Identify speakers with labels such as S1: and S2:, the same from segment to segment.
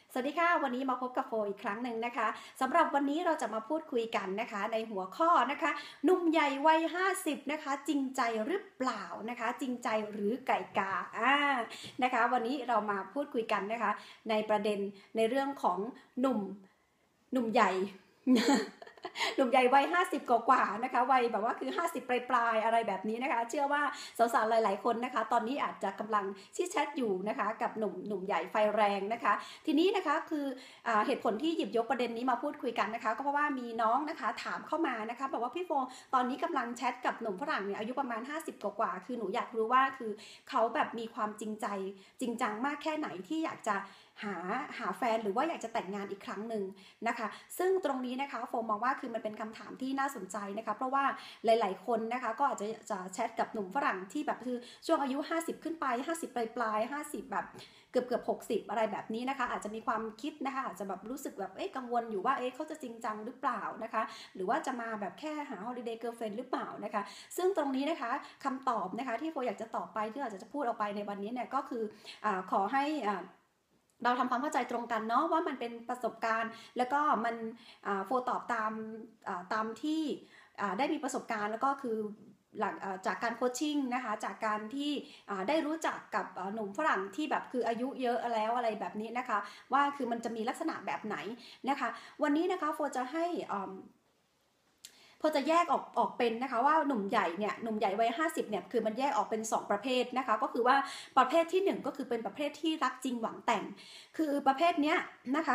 S1: สวัสดีค่ะวันนี้มาพบกับโฟอีกครั้งหนึ่งนะคะสำหรับวันนี้เราจะมาพูดคุยกันนะคะในหัวข้อนะคะหนุ่มใหญ่วัย50นะคะจริงใจหรือเปล่านะคะจริงใจหรือไก่กานะคะวันนี้เรามาพูดคุยกันนะคะในประเด็นในเรื่องของหนุ่มใหญ่ หนุ่มใหญ่วัย50กว่าๆนะคะวัยแบบว่าคือ50ปลายๆอะไรแบบนี้นะคะเชื่อว่าสาวๆหลายๆคนนะคะตอนนี้อาจจะกำลังชิดแชทอยู่นะคะกับหนุ่มใหญ่ไฟแรงนะคะทีนี้นะคะคือเหตุผลที่หยิบยกประเด็นนี้มาพูดคุยกันนะคะก็เพราะว่ามีน้องนะคะถามเข้ามานะคะบอกว่าพี่โฟตอนนี้กำลังแชทกับหนุ่มฝรั่งเนี่ยอายุประมาณ50กว่าๆคือหนูอยากรู้ว่าคือเขาแบบมีความจริงใจจริงจังมากแค่ไหนที่อยากจะหาแฟนหรือว่าอยากจะแต่งงานอีกครั้งหนึ่งนะคะซึ่งตรงนี้นะคะโฟมมองว่าคือมันเป็นคำถามที่น่าสนใจนะคะเพราะว่าหลายๆคนนะคะก็อาจจะแชทกับหนุ่มฝรั่งที่แบบคือช่วงอายุ50ขึ้นไป50ปลาย50แบบเกือบ60อะไรแบบนี้นะคะอาจจะมีความคิดนะคะอาจจะแบบรู้สึกแบบกังวลอยู่ว่าเขาจะจริงจังหรือเปล่านะคะหรือว่าจะมาแบบแค่หา holiday girlfriend หรือเปล่านะคะซึ่งตรงนี้นะคะคำตอบนะคะที่โฟอยากจะตอบไปที่อาจจะพูดออกไปในวันนี้เนี่ยก็คือขอให้เราทำความเข้าใจตรงกันเนาะว่ามันเป็นประสบการณ์แล้วก็มันโฟตอบตามที่ได้มีประสบการณ์แล้วก็คือหลังจากการโคชชิ่งนะคะจากการที่ได้รู้จักกับหนุ่มฝรั่งที่แบบคืออายุเยอะแล้วอะไรแบบนี้นะคะว่าคือมันจะมีลักษณะแบบไหนนะคะวันนี้นะคะโฟจะให้พอจะแยกออกเป็นนะคะว่าหนุ่มใหญ่วัย50เนี่ยคือมันแยกออกเป็น2ประเภทนะคะก็คือว่าประเภทที่1ก็คือเป็นประเภทที่รักจริงหวังแต่งคือประเภทเนี้ยนะคะ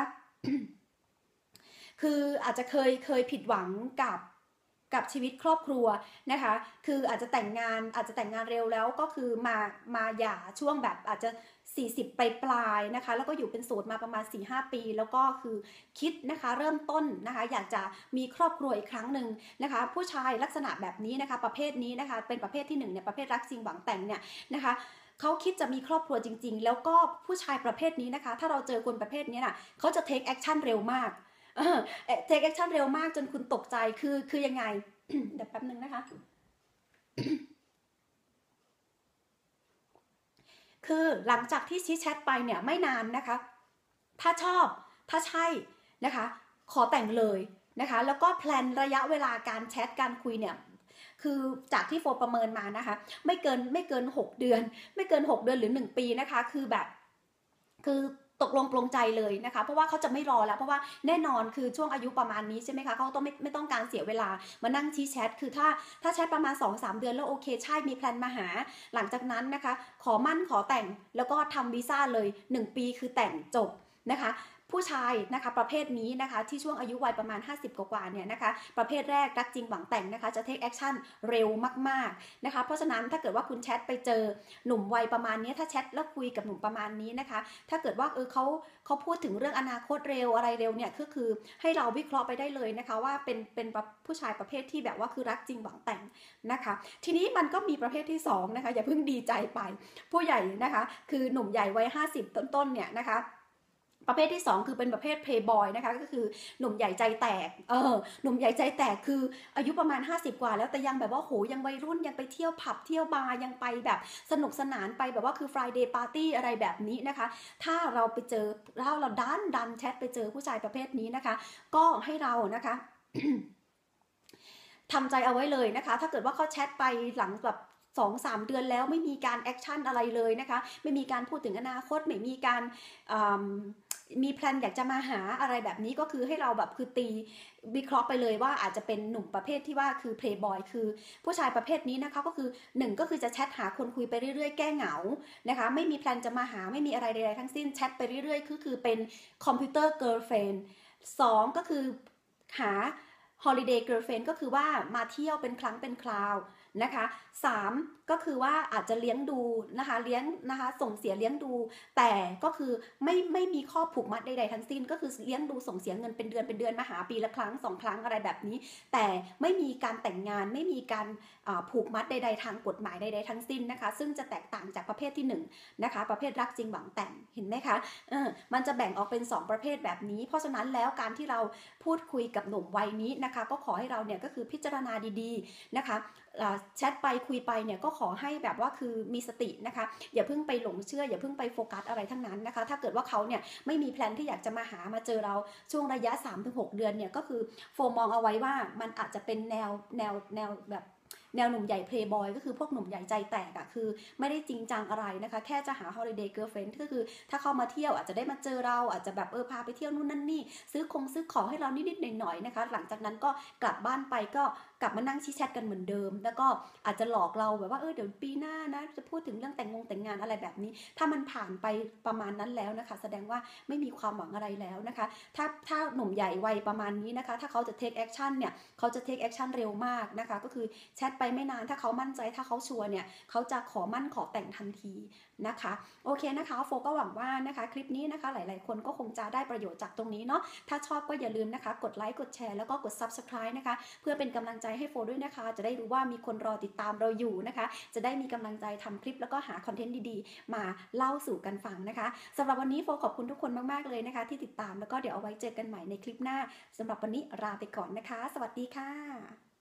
S1: คืออาจจะเคยผิดหวังกับชีวิตครอบครัวนะคะคืออาจจะแต่งงานเร็วแล้วก็คือมาหย่าช่วงแบบอาจจะ40ปลายนะคะแล้วก็อยู่เป็นโสดมาประมาณ 4-5 ปีแล้วก็คือคิดนะคะเริ่มต้นนะคะอยากจะมีครอบครัวอีกครั้งหนึ่งนะคะผู้ชายลักษณะแบบนี้นะคะประเภทนี้นะคะเป็นประเภทที่1เนี่ยประเภทรักจริงหวังแต่งเนี่ยนะคะเขาคิดจะมีครอบครัวจริงๆแล้วก็ผู้ชายประเภทนี้นะคะถ้าเราเจอคนประเภทนี้น่ะเขาจะ take action เร็วมากtake action เร็วมากจนคุณตกใจคือยังไง เดี๋ยวแป๊บนึงนะคะคือหลังจากที่ชี้แชทไปเนี่ยไม่นานนะคะถ้าชอบถ้าใช่นะคะขอแต่งเลยนะคะแล้วก็แพลนระยะเวลาการแชทการคุยเนี่ยคือจากที่โฟประเมินมานะคะไม่เกิน6เดือนไม่เกิน6เดือนหรือ1ปีนะคะคือแบบคือตกลงปลงใจเลยนะคะเพราะว่าเขาจะไม่รอแล้วเพราะว่าแน่นอนคือช่วงอายุประมาณนี้ใช่ไหมคะเขาต้องไม่ต้องการเสียเวลามานั่งชี้แชทคือถ้าแชทประมาณ2-3เดือนแล้วโอเคใช่มีแพลนมาหาหลังจากนั้นนะคะขอมั่นขอแต่งแล้วก็ทำวีซ่าเลย1ปีคือแต่งจบนะคะผู้ชายนะคะประเภทนี้นะคะที่ช่วงอายุวัยประมาณ50กว่าเนี่ยนะคะประเภทแรกรักจริงหวังแต่งนะคะจะ take action เร็วมากๆนะคะเพราะฉะนั้นถ้าเกิดว่าคุณแชทไปเจอหนุ่มวัยประมาณนี้ถ้าแชทแล้วคุยกับหนุ่มประมาณนี้นะคะถ้าเกิดว่าเขาพูดถึงเรื่องอนาคตเร็วอะไรเร็วเนี่ยก็คือให้เราวิเคราะห์ไปได้เลยนะคะว่าเป็นผู้ชายประเภทที่แบบว่าคือรักจริงหวังแต่งนะคะทีนี้มันก็มีประเภทที่2นะคะอย่าเพิ่งดีใจไปผู้ใหญ่นะคะคือหนุ่มใหญ่วัย50ต้นๆเนี่ยนะคะประเภทที่2คือเป็นประเภทเพย์บอยนะคะก็คือหนุ่มใหญ่ใจแตกหนุ่มใหญ่ใจแตกคืออายุประมาณ50กว่าแล้วแต่ยังแบบว่าโหยังวัยรุ่นยังไปเที่ยวผับเที่ยวบาร์ยังไปแบบสนุกสนานไปแบบว่าคือ Friday Party อะไรแบบนี้นะคะถ้าเราไปเจอถ้าเราดันแชทไปเจอผู้ชายประเภทนี้นะคะก็ให้เรานะคะทำใจเอาไว้เลยนะคะถ้าเกิดว่าเขาแชทไปหลังแบบ2-3 เดือนแล้วไม่มีการแอคชั่นอะไรเลยนะคะไม่มีการพูดถึงอนาคตไม่มีการมีแพลนอยากจะมาหาอะไรแบบนี้ก็คือให้เราแบบคือตีวิเคราะห์ไปเลยว่าอาจจะเป็นหนุ่มประเภทที่ว่าคือเพลย์บอยคือผู้ชายประเภทนี้นะคะก็คือ1ก็คือจะแชทหาคนคุยไปเรื่อยๆแก้เหงานะคะไม่มีแพลนจะมาหาไม่มีอะไรใดๆทั้งสิ้นแชทไปเรื่อยๆคือเป็นคอมพิวเตอร์เกิร์ลเฟรนด์2ก็คือหา holiday girlfriend ก็คือว่ามาเที่ยวเป็นครั้งเป็นคราวนะคะ3ก็คือว่าอาจจะเลี้ยงดูนะคะเลี้ยงนะคะส่งเสียเลี้ยงดูแต่ก็คือไม่มีข้อผูกมัดใดๆทั้งสิ้นก็คือเลี้ยงดูส่งเสียเงินเป็นเดือนมาหาปีละครั้ง2ครั้งอะไรแบบนี้แต่ไม่มีการแต่งงานไม่มีการผูกมัดใดๆทางกฎหมายใดๆทั้งสิ้นนะคะซึ่งจะแตกต่างจากประเภทที่1นะคะประเภทรักจริงหวังแต่งเห็นไหมคะมันจะแบ่งออกเป็น2ประเภทแบบนี้เพราะฉะนั้นแล้วการที่เราพูดคุยกับหนุ่มวัยนี้นะคะก็ขอให้เราเนี่ยก็คือพิจารณาดีๆนะคะแชทไปคุยไปเนี่ยก็ขอให้แบบว่าคือมีสตินะคะอย่าเพิ่งไปหลงเชื่ออย่าเพิ่งไปโฟกัสอะไรทั้งนั้นนะคะถ้าเกิดว่าเขาเนี่ยไม่มีแพลนที่อยากจะมาเจอเราช่วงระยะ 3-6 เดือนเนี่ยก็คือโฟมองเอาไว้ว่ามันอาจจะเป็นแนวแบบแนวหนุ่มใหญ่เพลย์บอยก็คือพวกหนุ่มใหญ่ใจแตกอะคือไม่ได้จริงจังอะไรนะคะแค่จะหา holiday girlfriend ก็คือถ้าเข้ามาเที่ยวอาจจะได้มาเจอเราอาจจะแบบพาไปเที่ยวนู่นนั่นนี่ซื้อของให้เรานิดๆหน่อยๆนะคะหลังจากนั้นก็กลับบ้านไปก็กลับมานั่งแชทกันเหมือนเดิมแล้วก็อาจจะหลอกเราแบบว่าเดี๋ยวปีหน้านะจะพูดถึงเรื่องแต่งงานอะไรแบบนี้ถ้ามันผ่านไปประมาณนั้นแล้วนะคะแสดงว่าไม่มีความหวังอะไรแล้วนะคะถ้าหนุ่มใหญ่วัยประมาณนี้นะคะถ้าเขาจะ take action เนี่ยเขาจะ take action เร็วมากนะคะก็คือแชทไปไม่นานถ้าเขามั่นใจถ้าเขาชัวร์เนี่ยเขาจะขอมั่นขอแต่งทันทีนะคะโอเคนะคะโฟก็หวังว่านะคะคลิปนี้นะคะหลายๆคนก็คงจะได้ประโยชน์จากตรงนี้เนาะถ้าชอบก็อย่าลืมนะคะกดไลค์กดแชร์แล้วก็กด subscribe นะคะเพื่อเป็นกำลังใจให้โฟด้วยนะคะจะได้รู้ว่ามีคนรอติดตามเราอยู่นะคะจะได้มีกำลังใจทำคลิปแล้วก็หาคอนเทนต์ดีๆมาเล่าสู่กันฟังนะคะสำหรับวันนี้โฟขอบคุณทุกคนมากๆเลยนะคะที่ติดตามแล้วก็เดี๋ยวเอาไว้เจอกันใหม่ในคลิปหน้าสำหรับวันนี้ลาไปก่อนนะคะสวัสดีค่ะ